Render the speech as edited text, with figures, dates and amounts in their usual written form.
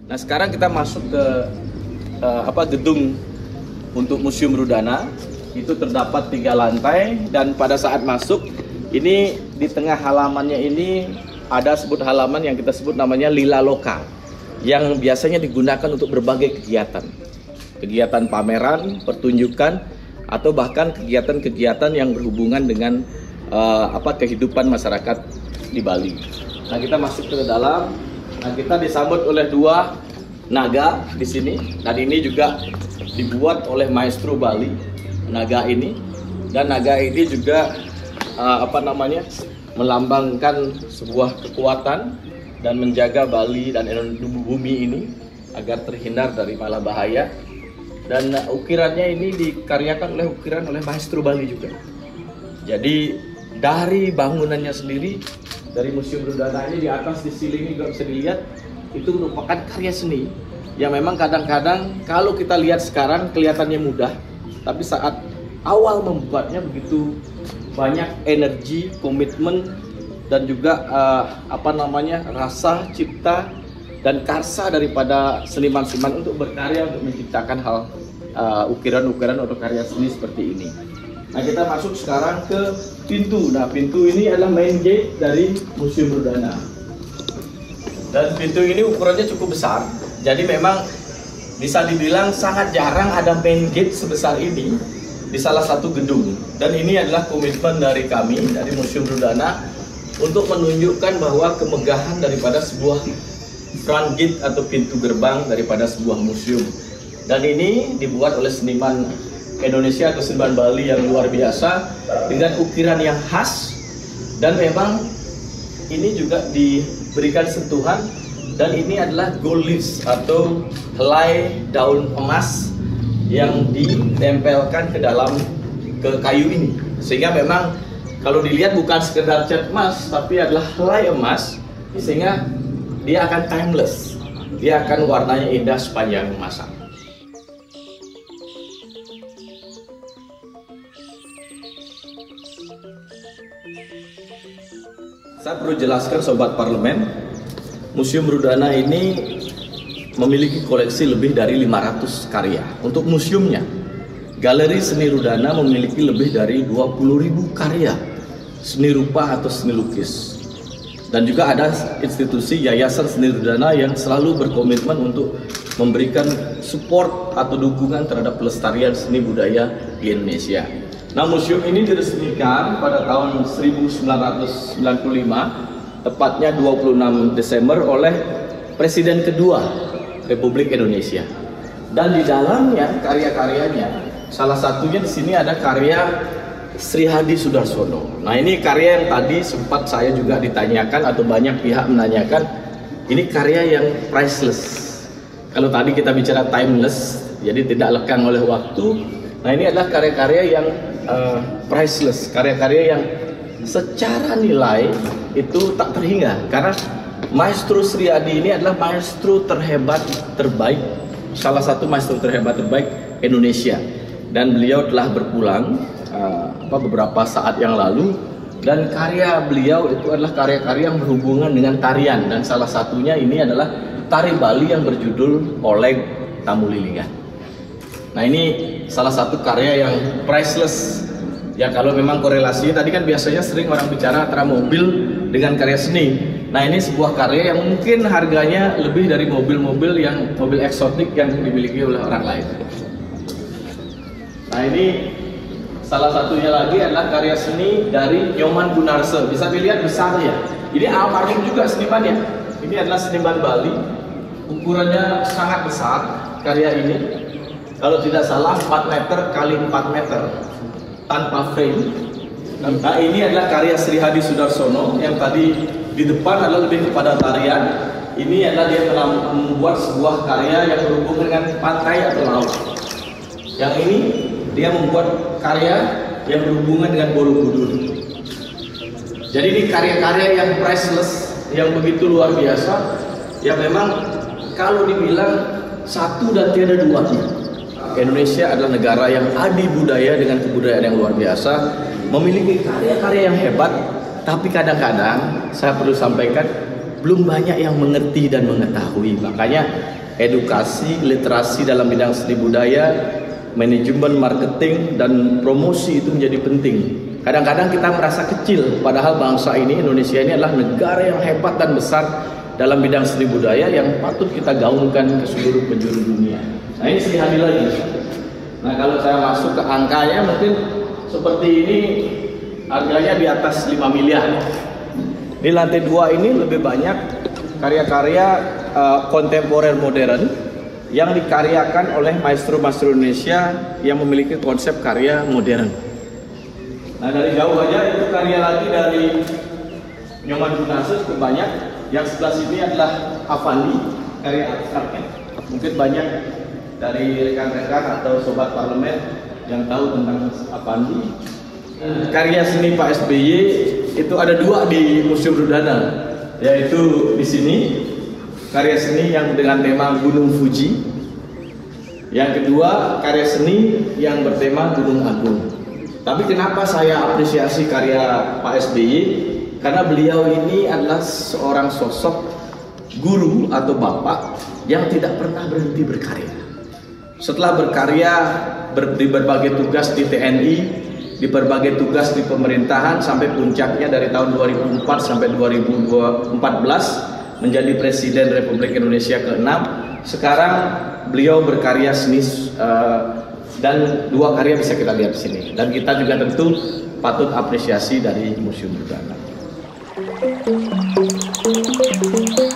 Nah, sekarang kita masuk ke gedung untuk Museum Rudana. Itu terdapat 3 lantai, dan pada saat masuk ini di tengah halamannya ini ada halaman yang kita sebut namanya Lila Loka, yang biasanya digunakan untuk berbagai kegiatan pameran, pertunjukan, atau bahkan kegiatan-kegiatan yang berhubungan dengan kehidupan masyarakat di Bali. Nah, kita masuk ke dalam. Nah, kita disambut oleh 2 naga di sini, dan ini juga dibuat oleh maestro Bali. Naga ini, dan naga ini juga melambangkan sebuah kekuatan dan menjaga Bali dan bumi ini agar terhindar dari malapetaka. Dan ukirannya ini dikaryakan oleh maestro Bali juga. Jadi dari bangunannya sendiri, dari Museum Rudana ini, di atas di siling juga bisa dilihat, itu merupakan karya seni yang memang kadang-kadang kalau kita lihat sekarang kelihatannya mudah, tapi saat awal membuatnya begitu banyak energi, komitmen, dan juga rasa cipta dan karsa daripada seniman-seniman untuk berkarya untuk menciptakan hal ukiran-ukiran atau karya seni seperti ini. Nah, kita masuk sekarang ke pintu. Nah, pintu ini adalah main gate dari Museum Rudana. Dan pintu ini ukurannya cukup besar. Jadi memang bisa dibilang sangat jarang ada main gate sebesar ini di salah satu gedung. Dan ini adalah komitmen dari kami, dari Museum Rudana, untuk menunjukkan bahwa kemegahan daripada sebuah front gate atau pintu gerbang daripada sebuah museum. Dan ini dibuat oleh seniman Indonesia atau seniman Bali yang luar biasa dengan ukiran yang khas, dan memang ini juga diberikan sentuhan. Dan ini adalah gold leaves atau helai daun emas yang ditempelkan ke kayu ini, sehingga memang kalau dilihat bukan sekedar cat emas, tapi adalah helai emas, sehingga dia akan timeless, dia akan warnanya indah sepanjang masa. Saya perlu jelaskan Sobat Parlemen, Museum Rudana ini memiliki koleksi lebih dari 500 karya. Untuk museumnya, Galeri Seni Rudana memiliki lebih dari 20.000 karya seni rupa atau seni lukis. Dan juga ada institusi Yayasan Seni Rudana yang selalu berkomitmen untuk memberikan support atau dukungan terhadap pelestarian seni budaya di Indonesia. Nah, museum ini diresmikan pada tahun 1995, tepatnya 26 Desember oleh Presiden kedua Republik Indonesia. Dan di dalamnya karya-karyanya, salah satunya di sini ada karya Sri Hadi Sudarsono. Nah, ini karya yang tadi sempat saya juga ditanyakan atau banyak pihak menanyakan. Ini karya yang priceless. Kalau tadi kita bicara timeless, jadi tidak lekang oleh waktu. Nah, ini adalah karya-karya yang priceless, karya-karya yang secara nilai itu tak terhingga, karena Maestro Sri Hadi ini adalah maestro terbaik, salah satu maestro terbaik Indonesia, dan beliau telah berpulang beberapa saat yang lalu, dan karya beliau itu adalah karya-karya yang berhubungan dengan tarian, dan salah satunya ini adalah tari Bali yang berjudul Oleg Tamu Lilingan. Nah, ini salah satu karya yang priceless. Ya, kalau memang korelasinya tadi kan biasanya sering orang bicara antara mobil dengan karya seni. Nah, ini sebuah karya yang mungkin harganya lebih dari mobil eksotik yang dimiliki oleh orang lain. Nah, ini salah satunya lagi adalah karya seni dari Nyoman Gunarse. Bisa dilihat besar ya. Ini almarhum juga senimannya. Ini adalah seniman Bali. Ukurannya sangat besar karya ini. Kalau tidak salah 4 meter kali 4 meter. Tanpa frame. Nah, ini adalah karya Sri Hadi Sudarsono yang tadi di depan adalah lebih kepada tarian. Ini adalah dia membuat sebuah karya yang berhubungan dengan pantai atau laut. Yang ini dia membuat karya yang berhubungan dengan Borobudur. Jadi ini karya-karya yang priceless, yang begitu luar biasa, yang memang kalau dibilang satu dan tiada duanya. Indonesia adalah negara yang adi budaya dengan kebudayaan yang luar biasa, memiliki karya-karya yang hebat, tapi kadang-kadang saya perlu sampaikan belum banyak yang mengerti dan mengetahui. Makanya edukasi, literasi dalam bidang seni budaya, manajemen, marketing, dan promosi itu menjadi penting. Kadang-kadang kita merasa kecil, padahal bangsa ini, Indonesia ini adalah negara yang hebat dan besar dalam bidang seni budaya yang patut kita gaungkan ke seluruh penjuru dunia. Nah, ini Sri Hadil lagi. Nah, kalau saya masuk ke angkanya mungkin seperti ini, harganya di atas 5 miliar. Di lantai 2 ini lebih banyak karya-karya kontemporer modern yang dikaryakan oleh maestro-maestro Indonesia yang memiliki konsep karya modern. Nah, dari jauh aja itu karya lagi dari Nyoman Gunarso cukup banyak. Yang sebelah sini adalah Avandi, karya abstraknya. Mungkin banyak dari rekan-rekan atau sobat parlemen yang tahu tentang Avandi. Karya seni Pak SBY itu ada 2 di Museum Rudana, yaitu di sini karya seni yang dengan tema Gunung Fuji. Yang kedua, karya seni yang bertema Gunung Agung. Tapi kenapa saya apresiasi karya Pak SBY? Karena beliau ini adalah seorang sosok guru atau bapak yang tidak pernah berhenti berkarya. Setelah berkarya di berbagai tugas di TNI, di berbagai tugas di pemerintahan, sampai puncaknya dari tahun 2004 sampai 2014 menjadi Presiden Republik Indonesia ke-6. Sekarang beliau berkarya seni dan 2 karya bisa kita lihat di sini. Dan kita juga tentu patut apresiasi dari Museum Rudana.